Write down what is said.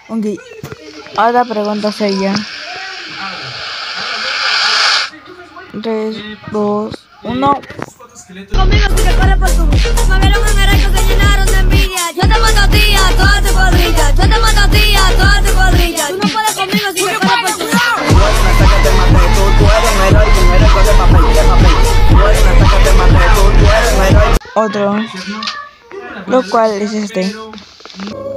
Ok. Ahora pregunta sería 3, 2, 1. Conmigo si te corres por tu. Me vieron en el que se llenaron de envidia. Yo te mato a ti, a todas tu cuadrilla. Yo te mato a ti, a todas tu cuadrilla. Tú no puedes conmigo si te corres por tu. Otro, lo cual es este.